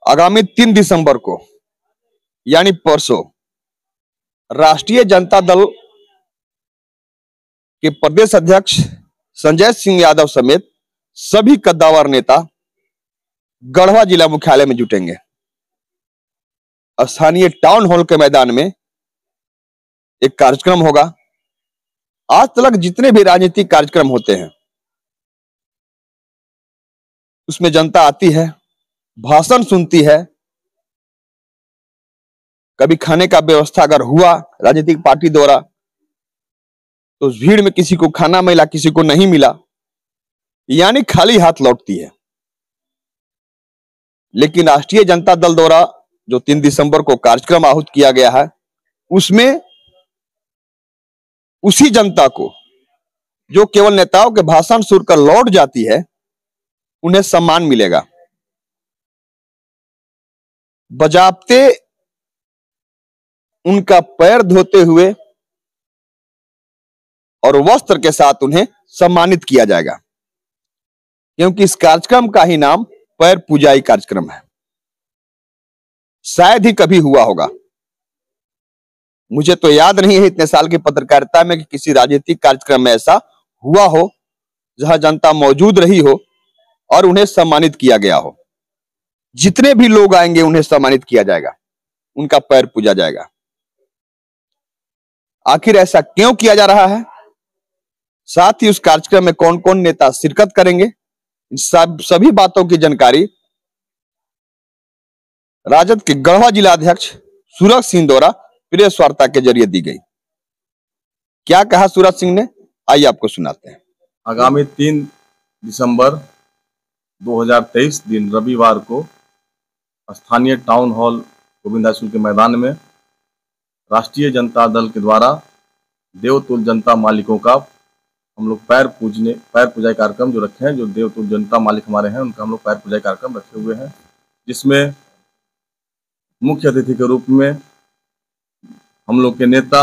आगामी 3 दिसंबर को यानी परसों राष्ट्रीय जनता दल के प्रदेश अध्यक्ष संजय सिंह यादव समेत सभी कद्दावर नेता गढ़वा जिला मुख्यालय में जुटेंगे। स्थानीय टाउन हॉल के मैदान में एक कार्यक्रम होगा। आज तक जितने भी राजनीतिक कार्यक्रम होते हैं उसमें जनता आती है, भाषण सुनती है। कभी खाने का व्यवस्था अगर हुआ राजनीतिक पार्टी द्वारा तो उस भीड़ में किसी को खाना मिला, किसी को नहीं मिला, यानी खाली हाथ लौटती है। लेकिन राष्ट्रीय जनता दल द्वारा जो 3 दिसंबर को कार्यक्रम आहूत किया गया है उसमें उसी जनता को जो केवल नेताओं के भाषण सुनकर लौट जाती है उन्हें सम्मान मिलेगा। बजाबते उनका पैर धोते हुए और वस्त्र के साथ उन्हें सम्मानित किया जाएगा, क्योंकि इस कार्यक्रम का ही नाम पैर पूजाई कार्यक्रम है। शायद ही कभी हुआ होगा, मुझे तो याद नहीं है इतने साल की पत्रकारिता में कि किसी राजनीतिक कार्यक्रम में ऐसा हुआ हो जहां जनता मौजूद रही हो और उन्हें सम्मानित किया गया हो। जितने भी लोग आएंगे उन्हें सम्मानित किया जाएगा, उनका पैर पूजा जाएगा। आखिर ऐसा क्यों किया जा रहा है, साथ ही उस कार्यक्रम में कौन कौन नेता शिरकत करेंगे, इन सभी बातों की जानकारी राजद के गढ़वा जिला अध्यक्ष सूरज सिंह द्वारा प्रेस वार्ता के जरिए दी गई। क्या कहा सूरज सिंह ने, आइए आपको सुनाते हैं। आगामी 3 दिसंबर 2023 दिन रविवार को स्थानीय town hall Govind high school के मैदान में राष्ट्रीय जनता दल के द्वारा देवतुल्य जनता मालिकों का हम लोग पैर पूजाई कार्यक्रम जो रखे हैं, जो देवतुल्य जनता मालिक हमारे हैं उनका हम लोग पैर पूजाई कार्यक्रम रखे हुए हैं, जिसमें मुख्य अतिथि के रूप में हम लोग के नेता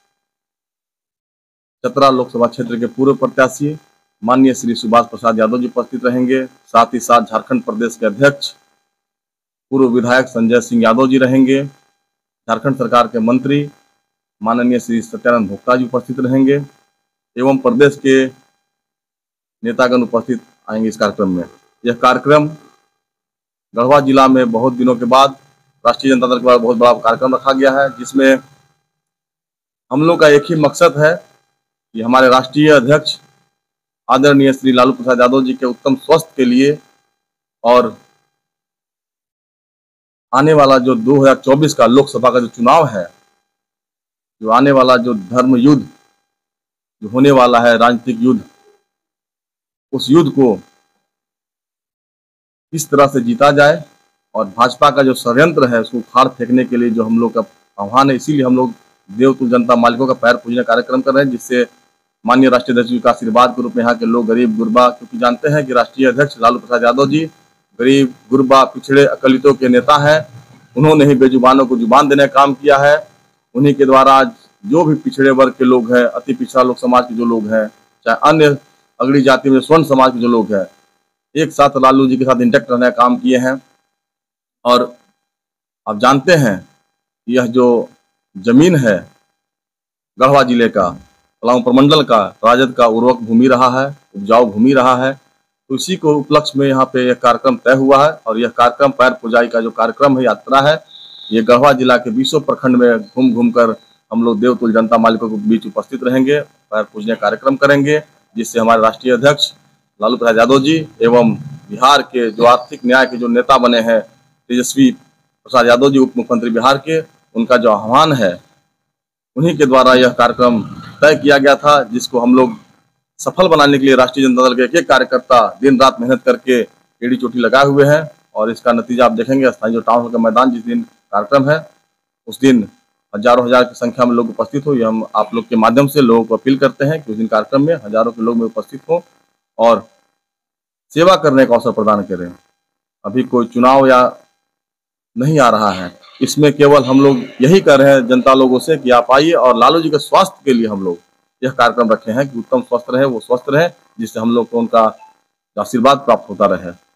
चतरा लोकसभा क्षेत्र के पूर्व प्रत्याशी माननीय श्री सुभाष प्रसाद यादव जी उपस्थित रहेंगे। साथ ही साथ झारखंड प्रदेश के अध्यक्ष पूर्व विधायक संजय सिंह यादव जी रहेंगे। झारखंड सरकार के मंत्री माननीय श्री सत्यानंद भोक्ता जी उपस्थित रहेंगे एवं प्रदेश के नेतागण उपस्थित आएंगे इस कार्यक्रम में। यह कार्यक्रम गढ़वा जिला में बहुत दिनों के बाद राष्ट्रीय जनता दल के द्वारा बहुत बड़ा कार्यक्रम रखा गया है, जिसमें हम लोग का एक ही मकसद है कि हमारे राष्ट्रीय अध्यक्ष आदरणीय श्री लालू प्रसाद यादव जी के उत्तम स्वास्थ्य के लिए और आने वाला जो 2024 का लोकसभा का जो चुनाव है, जो आने वाला जो धर्म युद्ध जो होने वाला है, राजनीतिक युद्ध, उस युद्ध को किस तरह से जीता जाए और भाजपा का जो षड्यंत्र है उसको उखाड़ फेंकने के लिए जो हम लोग का आह्वान है, इसीलिए हम लोग देवतुल्य जनता मालिकों का पैर पूजने कार्यक्रम कर रहे हैं, जिससे माननीय राष्ट्रीय अध्यक्ष जी का आशीर्वाद के रूप में यहाँ के लोग गरीब गुरबा, क्योंकि जानते हैं कि राष्ट्रीय अध्यक्ष लालू प्रसाद यादव जी गरीब गुरबा पिछड़े अकलितों के नेता हैं। उन्होंने ही बेजुबानों को जुबान देने का काम किया है। उन्हीं के द्वारा आज जो भी पिछड़े वर्ग के लोग हैं, अति पिछड़ा लोग समाज के जो लोग हैं, चाहे अन्य अगड़ी जाति में स्वर्ण समाज के जो लोग हैं, एक साथ लालू जी के साथ इंटैक्ट रहने का काम किए हैं। और आप जानते हैं यह जो जमीन है गढ़वा जिले का, पलामू प्रमंडल का, राजद का उर्वरक भूमि रहा है, उपजाऊ भूमि रहा है, तो इसी को उपलक्ष्य में यहाँ पे यह कार्यक्रम तय हुआ है। और यह कार्यक्रम पैर पूजाई का जो कार्यक्रम है, यात्रा है, ये गढ़वा जिला के 20 प्रखंड में घूम घूम कर हम लोग देवतुल्य जनता मालिकों के बीच उपस्थित रहेंगे, पैर पूजने कार्यक्रम करेंगे, जिससे हमारे राष्ट्रीय अध्यक्ष लालू प्रसाद यादव जी एवं बिहार के जो आर्थिक न्याय के जो नेता बने हैं तेजस्वी प्रसाद यादव जी उप मुख्यमंत्री बिहार के, उनका जो आह्वान है उन्हीं के द्वारा यह कार्यक्रम तय किया गया था, जिसको हम लोग सफल बनाने के लिए राष्ट्रीय जनता दल के एक एक कार्यकर्ता दिन रात मेहनत करके एड़ी चोटी लगाए हुए हैं। और इसका नतीजा आप देखेंगे स्थानीय जो टाउन हॉल का मैदान जिस दिन कार्यक्रम है उस दिन हजारों हजार की संख्या में लोग उपस्थित हो। ये हम आप लोग के माध्यम से लोगों को अपील करते हैं कि उस दिन कार्यक्रम में हजारों के लोग में उपस्थित हो और सेवा करने का अवसर प्रदान करें। अभी कोई चुनाव या नहीं आ रहा है, इसमें केवल हम लोग यही कर रहे हैं जनता लोगों से कि आप आइए और लालू जी के स्वास्थ्य के लिए हम लोग यह कार्यक्रम रखे हैं कि उत्तम स्वस्थ रहे, वो स्वस्थ रहे, जिससे हम लोग को उनका आशीर्वाद प्राप्त होता रहे।